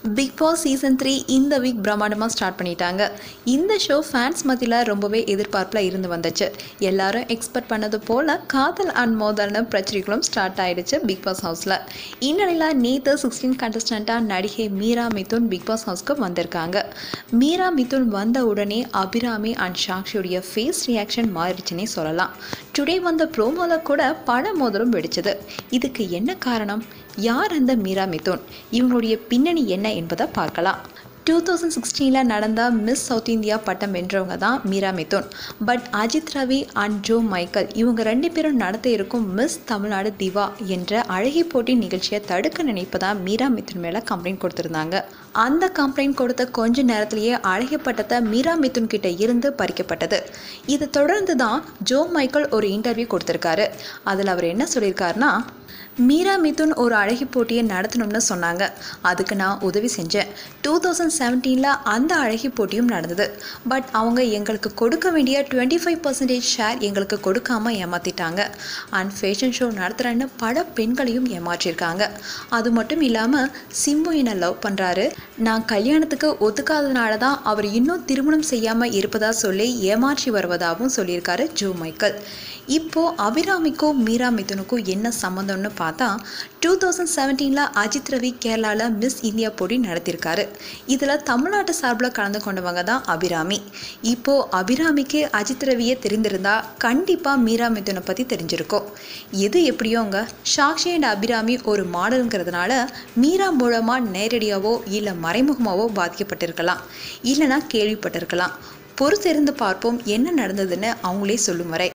Big Boss season 3 இந்த week பிரம்மாண்டமாக start பண்ணிட்டாங்க. இந்த ஷோ ஃபேன்ஸ் மத்தியில் ரொம்பவே எதிர்பார்ப்பில் இருந்து வந்துச்சு. எல்லாரும் எக்ஸ்பெக்ட் பண்ணது போல் காதல் அண்ட் மோதல்னு பிரச்சனைகளும் ஸ்டார்ட் ஆகிடுச்சு பிக் பாஸ் ஹவுஸில். இந்நிலையில் நேற்று 16 கண்டஸ்டண்ட்டாக நடிகை மீரா மிதுன் பிக் பாஸ் ஹவுஸ்க்கு வந்திருக்காங்க. மீரா மிதுன் வந்த உடனே அபிராமி அண்ட் சாக்ஷியுடைய ஃபேஸ் ரியாக்ஷன் மாறிடுச்சுன்னே சொல்லலாம். டுடே வந்த ப்ரோமோவில் கூட பட மோதலும் வெடிச்சது. இதுக்கு என்ன காரணம்? யார் அந்த மீரா மிதுன்? இவங்களுடைய பின்னணி என்ன என்பதை பார்க்கலாம். 2016 நடந்த மிஸ் சவுத் இந்தியா பட்டம் வென்றவங்க தான் மீரா மிதுன். பட் அஜித் ரவி அண்ட் ஜோ மைக்கேல் இவங்க 2 பேரும் நடத்த இருக்கும் மிஸ் தமிழ்நாடு திவா என்ற அழகி போட்டி நிகழ்ச்சியை தடுக்க நினைப்பதான் மீரா மிதுன் மேலே கம்ப்ளைண்ட் கொடுத்துருந்தாங்க. அந்த கம்ப்ளைண்ட் கொடுத்த கொஞ்ச நேரத்திலேயே அழகி பட்டத்தை மீரா மிதுன் கிட்ட இருந்து பறிக்கப்பட்டது. இதை தொடர்ந்து தான் ஜோ மைக்கேல் ஒரு இன்டர்வியூ கொடுத்துருக்காரு. அதில் அவர் என்ன சொல்லியிருக்காருன்னா, மீரா மிதுன் ஒரு அழகி போட்டியை நடத்தணும்னு சொன்னாங்க. அதுக்கு நான் உதவி செஞ்சேன். 2017 அந்த அழகி போட்டியும் நடந்தது. பட் அவங்க எங்களுக்கு கொடுக்க வேண்டிய 25% ஷேர் எங்களுக்கு கொடுக்காம ஏமாத்திட்டாங்க. அண்ட் ஃபேஷன் ஷோ நடத்துகிறேன்னு பல பெண்களையும் ஏமாற்றிருக்காங்க. அது மட்டும் இல்லாமல் சிம்பு என்னை லவ் பண்ணுறாரு, நான் கல்யாணத்துக்கு ஒத்துக்காததுனால தான் அவர் இன்னும் திருமணம் செய்யாமல் இருப்பதா சொல்லி ஏமாற்றி வருவதாகவும் சொல்லியிருக்காரு ஜோ மைக்கேல். இப்போது அபிராமிக்கும் மீரா மிதுனுக்கும் என்ன சம்மந்தம்னு பார்த்தா, 2017 அஜித் ரவி கேரளாவில் மிஸ் இந்தியா போட்டி நடத்தியிருக்காரு. இதில் தமிழ்நாட்டு சார்பில் கலந்து கொண்டவங்க தான் அபிராமி. இப்போது அபிராமிக்கு அஜித் ரவியே தெரிந்திருந்தா கண்டிப்பாக மீரா மிதுனை பற்றி தெரிஞ்சிருக்கும். எது எப்படியோங்க, சாக்ஷி அண்ட் அபிராமி ஒரு மாடலுங்கிறதுனால மீரா மூலமாக நேரடியாகவோ இல்லை மறைமுகமாகவோ பாதிக்கப்பட்டிருக்கலாம், இல்லைனா கேள்விப்பட்டிருக்கலாம். பொறுத்திருந்து பார்ப்போம் என்ன நடந்ததுன்னு அவங்களே சொல்லும் வரை.